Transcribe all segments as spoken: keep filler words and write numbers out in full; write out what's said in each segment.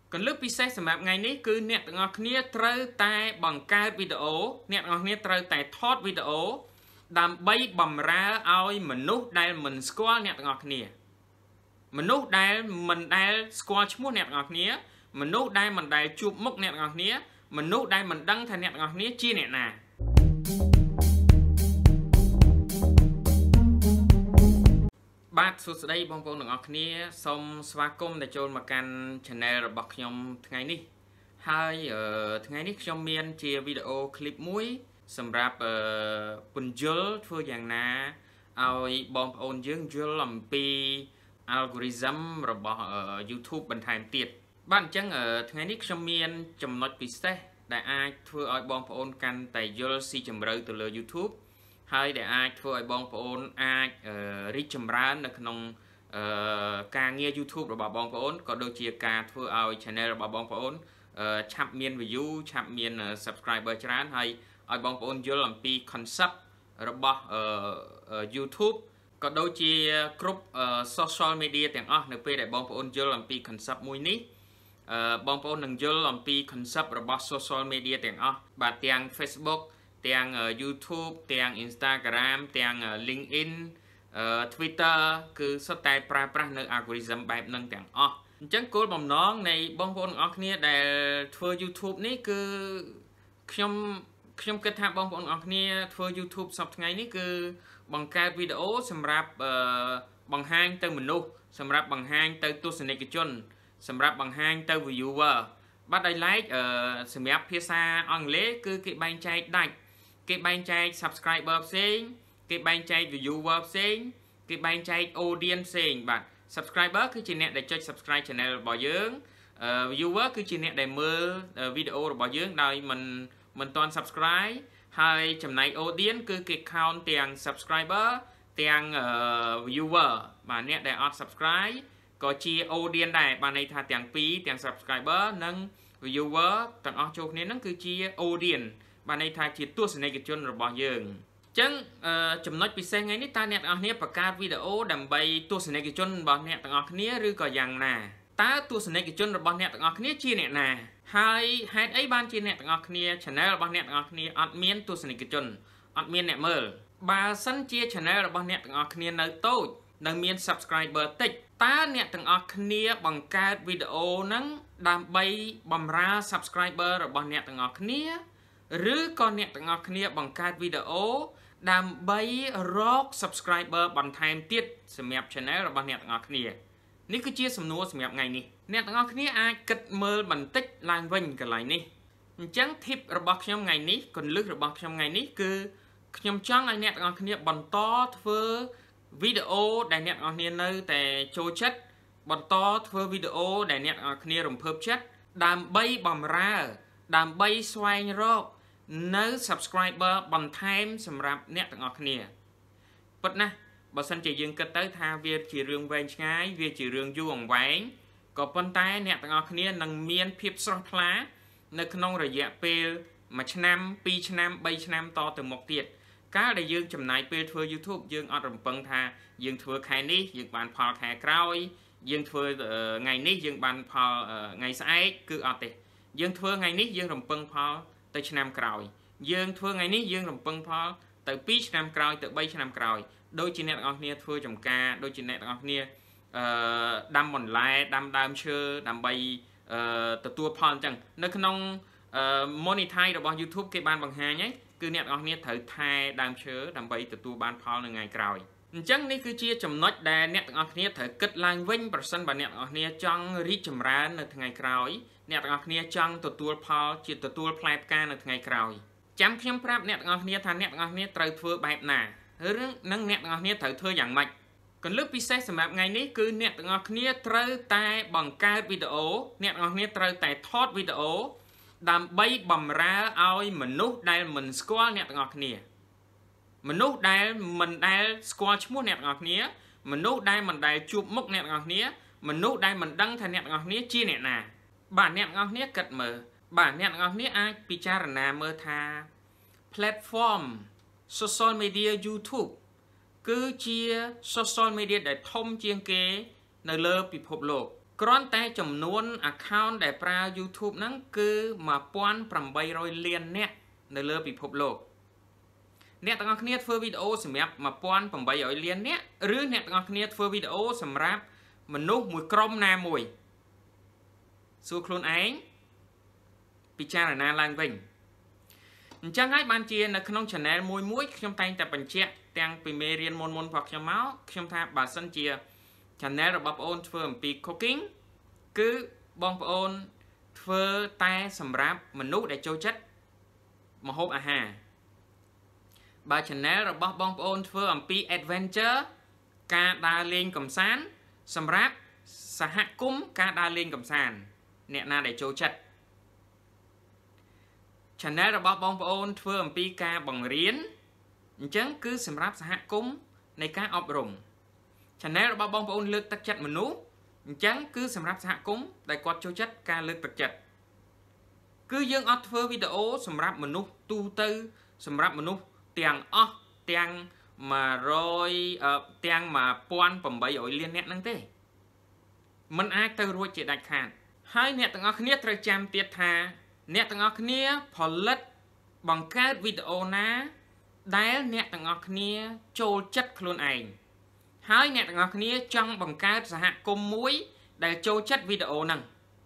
còn lúc bị xét sầm ngày ní cứ nẹt ngọc nia trâu tai bằng cái video nẹt ngọc nia trâu tai thót video đam bay bầm ra ao mình nút đây mình squat nẹt ngọc nia mình nút đây mình đây squat mua nẹt ngọc nia mình nút đây mình đây chụp mốc nẹt ngọc nia mình nút đây mình đăng thành nẹt ngọc nia chi nẹt nèបាទសួស្តីបងប្អូនទាំងអស់គ្នាសូមស្វាគមន៍ដែលចូលមកកាន់ channel របស់ខ្ញុំថ្ងៃនេះហើយថ្ងៃនេះខ្ញុំមានជាវីដេអូ clip មួយសម្រាប់ពន្យល់ធ្វើយ៉ាងណាឲ្យបងប្អូនយើងយល់អំពី algorithm របស់ YouTube បន្ថែមទៀតបាទអញ្ចឹងថ្ងៃនេះខ្ញុំមានចំណុចពិសេសដែលអាចធ្វើឲ្យបងប្អូនកាន់តែយល់ស៊ីជម្រៅទៅលើ YouTubeហើយដែលអាចធ្វើឲ្យបងប្អូនអាចរីកចម្រើននៅក្នុងការងារ YouTube របស់បងប្អូនក៏ដូចជាការធ្វើឲ្យ channel របស់បងប្អូនឆាប់មាន view ឆាប់មាន subscriber ច្រើនហើយឲ្យបងប្អូនយល់អំពី concept របស់ YouTube ក៏ដូចជាគ្រប់ social media ទាំងអស់នៅពេលដែលបងប្អូនយល់អំពី concept មួយនេះបងប្អូននឹងយល់អំពី concept របស់ social media ទាំងអស់បាទទាំង Facebookទាំង YouTube ទាំង Instagram ទាំង LinkedIn Twitter គឺសុទ្ធតែប្រើប្រាស់នៅ algorithm បែបហ្នឹងទាំងអស់អញ្ចឹងគោលបំណងនៃបងប្អូនទាំងអស់គ្នាដែលធ្វើ YouTube នេះគឺខ្ញុំខ្ញុំគិតថាបងប្អូនទាំងអស់គ្នាធ្វើ YouTube សប្តាហ៍ថ្ងៃនេះគឺបង្កើតវីដេអូសម្រាប់បង្ហាញទៅមនុស្សសម្រាប់បង្ហាញទៅទស្សនិកជនសម្រាប់បង្ហាញទៅ viewer បាទដោយឡែកសម្រាប់ភាសាអង់គ្លេសគឺគេបែងចែកដាច់គេបែងចែក subscriber ផ្សេងគេបែងចែក viewer ផ្សេងគេបែងចែក audience ផ្សេងបាទ subscriber គឺជាអ្នកដែលចុច subscribe channel របស់យើង viewer គឺជាអ្នកដែលមើលវីដេអូរបស់យើងដោយមិនមិនទាន់ subscribe ហើយចំណែក audience គឺគេ count ទាំង subscriber ទាំង viewer បាទអ្នកដែលអត់ subscribe ក៏ជា audience ដែរបានន័យថាទាំងពីរទាំង subscriber និង viewer ទាំងអស់ចូលគ្នាហ្នឹងគឺជា audienceបានន័យថាជាទស្សនិកជនរបស់យើងអញ្ចឹងចំណុចពិសេសថ្ងៃនេះតើអ្នកទាំងអស់គ្នាបង្កើតវីដេអូដើម្បីទស្សនិកជនរបស់អ្នកទាំងអស់គ្នាឬក៏យ៉ាងណាតើទស្សនិកជនរបស់អ្នកទាំងអស់គ្នាជាអ្នកណាហើយហេតុអីបានជាអ្នកទាំងអស់គ្នា channel របស់អ្នកទាំងអស់គ្នាអត់មានទស្សនិកជនអត់មានអ្នកមើលបើសិនជា channel របស់អ្នកទាំងអស់គ្នានៅតូចនៅមាន subscriber តិចតើអ្នកទាំងអស់គ្នាបង្កើតវីដេអូហ្នឹងដើម្បីបម្រើ subscriber របស់អ្នកទាំងអស់គ្នាឬក៏អ្នកទាំងអស់គ្នាបង្កើតវីដេអូដើម្បីរក subscriber បន្ថែមទៀតសម្រាប់ channel របស់អ្នកទាំងអស់គ្នានេះគឺជាសំណួរសម្រាប់ថ្ងៃនេះអ្នកទាំងអស់គ្នាអាចគិតមើលបន្តិចឡើងវិញកន្លែងនេះអញ្ចឹង tip របស់ខ្ញុំថ្ងៃនេះគន្លឹះរបស់ខ្ញុំថ្ងៃនេះគឺខ្ញុំចង់ឲ្យអ្នកទាំងអស់គ្នាបន្តធ្វើវីដេអូដែលអ្នកទាំងអស់គ្នានៅតែចូលចិត្តបន្តធ្វើវីដេអូដែលអ្នកទាំងអស់គ្នារំភើបចិត្តដើម្បីបម្រើដើម្បីស្វែងរកនៅ subscriber បន្ថែមសម្រាប់អ្នកទាំងអស់គ្នាពិតណាស់បើសិនជាយើងគិតទៅថាវាជារឿងវែងឆ្ងាយវាជារឿងយូរអង្វែងក៏ប៉ុន្តែអ្នកទាំងអស់គ្នានឹងមានភាពស្រស់ថ្លានៅក្នុងរយៈពេលមួយឆ្នាំពីរឆ្នាំបីឆ្នាំតទៅមុខទៀតកាលដែលយើងចំណាយពេលធ្វើ YouTube យើងអត់រំពឹងថាយើងធ្វើខែនេះយើងបានផលខែក្រោយយើងធ្វើថ្ងៃនេះយើងបានផលថ្ងៃស្អែកគឺអត់ទេយើងធ្វើថ្ងៃនេះយើងរំពឹងផលទៅឆ្នាំក្រោយយើងធ្វើថ្ងៃនេះយើងរំពឹងផលទៅពីរឆ្នាំក្រោយទៅបីឆ្នាំក្រោយដូចជាអ្នកទាំងអស់គ្នាធ្វើចំការដូចជាអ្នកទាំងអស់គ្នាអឺដាំបន្លែដាំដើមឈើដើម្បីអឺទទួលផលអញ្ចឹងនៅក្នុង monetize របស់ YouTube គេបានបង្ហាញហើយគឺអ្នកទាំងអស់គ្នាត្រូវថែដើមឈើដើម្បីទទួលបានផលនៅថ្ងៃក្រោយអញ្ចឹងនេះគឺជាចំណុចដែលអ្នកទាំងអស់គ្នាត្រូវគិតឡើងវិញប្រសិនបើអ្នកទាំងអស់គ្នាចង់រីកចម្រើននៅថ្ងៃក្រោយអ្នកទាំងអស់គ្នាចង់ទទួលផលជាទទួលផ្លែផ្កានៅថ្ងៃក្រោយចាំខ្ញុំប្រាប់អ្នកទាំងអស់គ្នាថាអ្នកទាំងអស់គ្នាត្រូវធ្វើបែបណារឿងនឹងអ្នកទាំងអស់គ្នាត្រូវធ្វើយ៉ាងម៉េចគន្លឹះពិសេសសម្រាប់ថ្ងៃនេះគឺអ្នកទាំងអស់គ្នាត្រូវតែបង្កើតវីដេអូអ្នកទាំងអស់គ្នាត្រូវតែថតវីដេអូដើម្បីបម្រើឲ្យមនុស្សដែលមិនស្គាល់អ្នកទាំងអស់គ្នាមនុស្សដែលមិនដែលស្គាល់ឈ្មោះអ្នកទាំងអស់គ្នាមនុស្សដែលមិនដែលជួបមុខអ្នកទាំងអស់គ្នាមនុស្សដែលមិនដឹងថាអ្នកទាំងអស់គ្នាជាអ្នកណាបាទអ្នកទាំងអស់គ្នាគិតមើលបាទអ្នកទាំងអស់គ្នាអាចពិចារណាមើលថា platform social media YouTube គឺជា social media ដែលធំជាងគេនៅលើពិភពលោកគ្រាន់តែចំនួន account ដែលប្រើ YouTube ហ្នឹងគឺ một nghìn tám trăm លាននាក់នៅលើពិភពលោកអ្នកទាំងអស់គ្នាធ្វើវីដេអូសម្រាប់ một nghìn tám trăm លាននាក់ឬអ្នកទាំងអស់គ្នាធ្វើវីដេអូសម្រាប់មនុស្សមួយក្រុមណាមួយសួរខ្លួនឯងពិចារណាឡើងវិញអញ្ចឹងហើយបានជានៅក្នុង channel មួយមួយខ្ញុំតែងតែបញ្ជាក់ទាំងពីមេរៀនមុនមុនរបស់ខ្ញុំមកខ្ញុំថាបើសិនជា channel របស់បងប្អូនធ្វើអំពី cooking គឺបងប្អូនធ្វើតែសម្រាប់មនុស្សដែលចូលចិត្តម្ហូបអាហារបើ channel របស់បងប្អូនធ្វើអំពី adventure ការដើរលេងកម្សាន្តសម្រាប់សហគមន៍ការដើរលេងកម្សាន្តអ្នកណាដែលចូលចិត្ត channel របស់បងប្អូនធ្វើអំពីការបង្រៀនអញ្ចឹងគឺសម្រាប់សហគមន៍នៃការអប់រំ channel របស់បងប្អូនលើកទឹកចិត្តមនុស្សអញ្ចឹងគឺសម្រាប់សហគមន៍ដែលគាត់ចូលចិត្តការលើកទឹកចិត្តគឺយើងអត់ធ្វើវីដេអូសម្រាប់មនុស្សទូទៅសម្រាប់មនុស្សទាំងអស់ទាំង100ទាំង một nghìn tám trăm លាននាក់ហ្នឹងទេมันអាចទៅរួចជាដាច់ខាតហើយអ្នកទាំងអស់គ្នាត្រូវចាំទៀតថាអ្នកទាំងអស់គ្នាផលិតបង្កើតវីដេអូណាដែលអ្នកទាំងអស់គ្នាចូលចិត្តខ្លួនឯងហើយអ្នកទាំងអស់គ្នាចង់បង្កើតសហគមន៍មួយដែលចូលចិត្តវីដេអូហ្នឹង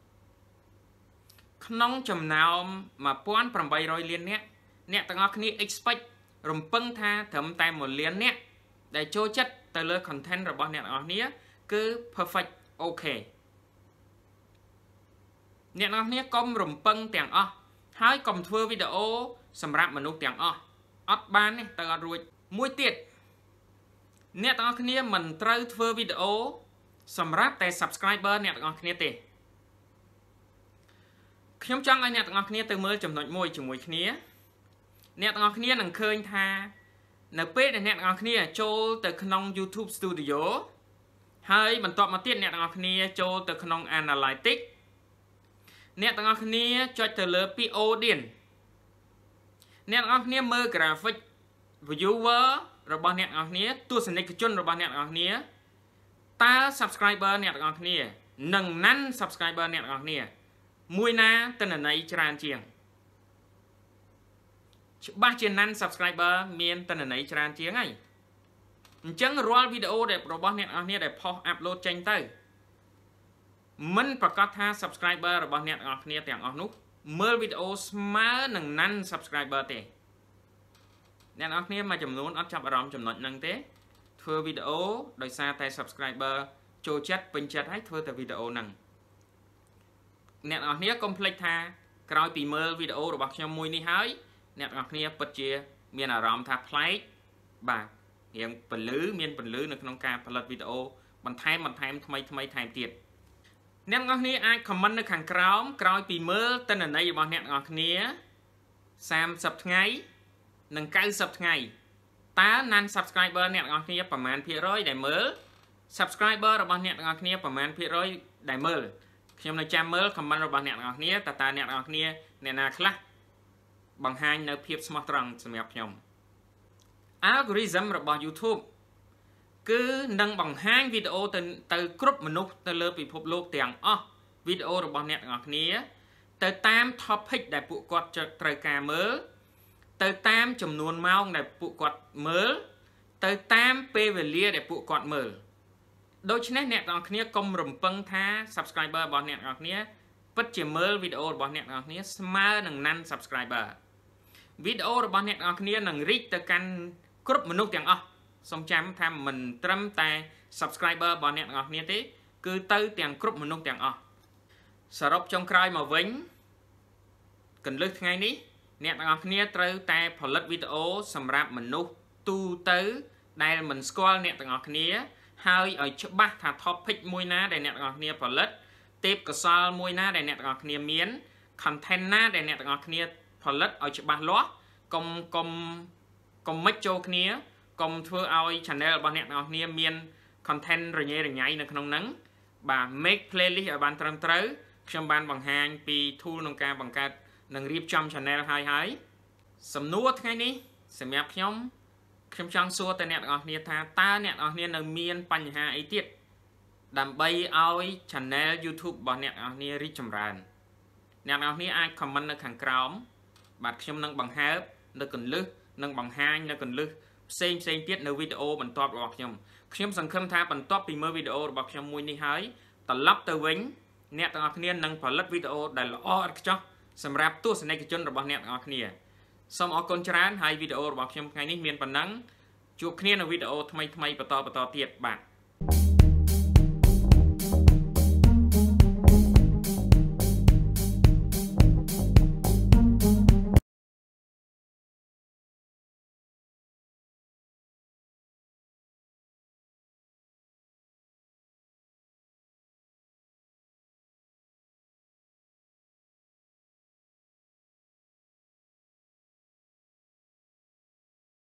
ក្នុងចំណោម một nghìn tám trăm លាននាក់អ្នកទាំងអស់គ្នា expect រំពឹងថាត្រឹមតែមួយលាននាក់ដែលចូលចិត្តទៅលើ content របស់អ្នកទាំងអស់គ្នាគឺ perfect okay អ្នកទាំងអស់គ្នាកុំរំពឹងទាំងអស់ហើយកុំធ្វើវីដេអូសម្រាប់មនុស្សទាំងអស់អត់បានទេទៅអត់រួចមួយទៀតអ្នកទាំងអស់គ្នាមិនត្រូវធ្វើវីដេអូសម្រាប់តែ subscriber អ្នកទាំងអស់គ្នាទេខ្ញុំចង់ឲ្យអ្នកទាំងអស់គ្នាទៅមើលចំណុចមួយជាមួយគ្នាអ្នកទាំងអស់គ្នានឹងឃើញថានៅពេលដែលអ្នកទាំងអស់គ្នាចូលទៅក្នុង YouTube Studio ហើយបន្ទាប់មកទៀតអ្នកទាំងអស់គ្នាចូលទៅក្នុង Analytics អ្នកទាំងអស់គ្នាចុចទៅលើពី Audience អ្នកទាំងអស់គ្នាមើល Graphic Viewer របស់អ្នកទាំងអស់គ្នាទស្សនិកជនរបស់អ្នកទាំងអស់គ្នាតើ Subscriber អ្នកទាំងអស់គ្នានិង Non Subscriber អ្នកទាំងអស់គ្នាមួយណាទិន្នន័យច្រើនជាងច្បាស់ជា Non Subscriber មានទិន្នន័យច្រើនជាងហើយអញ្ចឹងរាល់វីដេអូដែលរបស់អ្នកទាំងអស់គ្នាដែលផុស upload ចេញទៅមិនប្រកាសថា Subscriber របស់អ្នកទាំងអស់គ្នាទាំងអស់នោះមើលវីដេអូស្មើនឹង Non Subscriber ទេអ្នកទាំងអស់គ្នាមួយចំនួនអត់ចាប់អារម្មណ៍ចំណុចហ្នឹងទេធ្វើវីដេអូដោយសារតែ Subscriber ចូលចិត្តពេញចិត្តហើយធ្វើតែវីដេអូហ្នឹងអ្នកទាំងអស់គ្នាកុំភ្លេចថាក្រោយពីមើលវីដេអូរបស់ខ្ញុំមួយនេះហើយអ្នកទាំងអស់គ្នាពិតជាមានអារម្មណ៍ថាប្លែកបាទរៀងពលឺមានពលឺនៅក្នុងការផលិតវីដេអូបន្ថែមបន្ថែមថ្មីថ្មីថែមទៀតអ្នកទាំងអស់គ្នាអាច comment នៅខាងក្រោមក្រោយពីមើលទិន្នន័យរបស់អ្នកទាំងអស់គ្នាសាមសិបថ្ងៃនិងកៅសិបថ្ងៃតើ Non Subscriber អ្នកទាំងអស់គ្នាប្រមាណភាគរយដែលមើល Subscriber របស់អ្នកទាំងអស់គ្នាប្រមាណភាគរយដែលមើលខ្ញុំនៅចាំមើល comment របស់អ្នកទាំងអស់គ្នាតើតើអ្នកទាំងអស់គ្នាអ្នកណាខ្លះបង្ហាញនៅភាពស្មោះត្រង់សម្រាប់ខ្ញុំ Algorithm របស់ YouTube គឺនឹងបង្ហាញវីដេអូទៅទៅគ្រប់មនុស្សទៅលើពិភពលោកទាំងអស់វីដេអូរបស់អ្នកទាំងអស់គ្នាទៅតាម topic ដែលពួកគាត់ត្រូវការមើលទៅតាមចំនួនម៉ោងដែលពួកគាត់មើលទៅតាមពេលវេលាដែលពួកគាត់មើលដូច្នេះអ្នកទាំងអស់គ្នាកុំរំពឹងថា Subscriber របស់អ្នកទាំងអស់គ្នាពិតជាមើលវីដេអូរបស់អ្នកទាំងអស់គ្នាស្មើនឹង Non Subscriber វីដេអូរបស់អ្នកទាំងអស់គ្នានឹង reach ទៅកាន់គ្រប់មនុស្សទាំងអស់សូមចាំថាមិនត្រឹមតែ Subscriber របស់អ្នកទាំងអស់គ្នាទេគឺទៅទាំងគ្រប់មនុស្សទាំងអស់សរុបចុងក្រោយមកវិញកន្លឹះថ្ងៃនេះអ្នកទាំងអស់គ្នាត្រូវតែផលិតវីដេអូសម្រាប់មនុស្សទូទៅដែលមិនស្គាល់អ្នកទាំងអស់គ្នាហើយឲ្យច្បាស់ថា topic មួយណាដែលអ្នកទាំងអស់គ្នាផលិតទេពកោសល្យមួយណាដែលអ្នកទាំងអស់គ្នាមាន content ណាដែលអ្នកទាំងអស់គ្នាផលិតឲ្យច្បាស់លាស់កុំកុំកុំមិចចូលគ្នាកុំធ្វើឲ្យ channel របស់អ្នកទាំងអស់គ្នាមាន content រញ៉េរញ៉ៃនៅក្នុងហ្នឹងបាទ make playlist ឲ្យបានត្រឹមត្រូវខ្ញុំបានបង្ហាញពី tool ក្នុងការបង្កើតនិងរៀបចំ channel ហើយហើយសំណួរថ្ងៃនេះសម្រាប់ខ្ញុំខ្ញុំចង់សួរទៅអ្នកទាំងអស់គ្នាថាតើអ្នកទាំងអស់គ្នានៅមានបញ្ហាអីទៀតដើម្បីឲ្យ channel YouTube របស់អ្នកទាំងអស់គ្នារីកចម្រើនអ្នកទាំងអស់គ្នាអាច comment នៅខាងក្រោមបាទខ្ញុំនឹងបង្ហើបនៅកន្លឹះនិងបង្ហាញនៅកន្លឹះផ្សេងផ្សេងទៀតនៅវីដេអូបន្ទាប់របស់ខ្ញុំខ្ញុំសង្ឃឹមថាបន្ទាប់ពីមើលវីដេអូរបស់ខ្ញុំមួយនេះហើយត្រឡប់ទៅវិញអ្នកទាំងអស់គ្នានឹងផលិតវីដេអូដែលល្អឥតខ្ចោះសម្រាប់ទស្សនិកជនរបស់អ្នកទាំងអស់គ្នាសូមអរគុណច្រើនហើយវីដេអូរបស់ខ្ញុំថ្ងៃនេះមានប៉ុណ្ណឹងជួបគ្នានៅវីដេអូថ្មីៗបន្តបន្តទៀតបាទ